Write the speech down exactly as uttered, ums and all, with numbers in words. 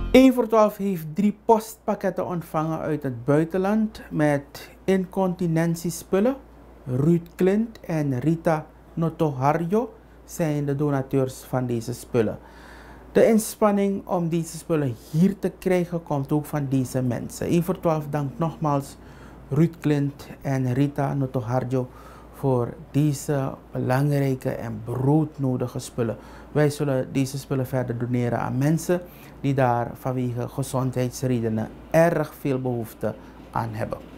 één voor twaalf heeft drie postpakketten ontvangen uit het buitenland met incontinentiespullen. Ruud Klint en Rita Notoharjo zijn de donateurs van deze spullen. De inspanning om deze spullen hier te krijgen komt ook van deze mensen. één voor twaalf dankt nogmaals Ruud Klint en Rita Notoharjo voor deze belangrijke en broodnodige spullen. Wij zullen deze spullen verder doneren aan mensen die daar vanwege gezondheidsredenen erg veel behoefte aan hebben.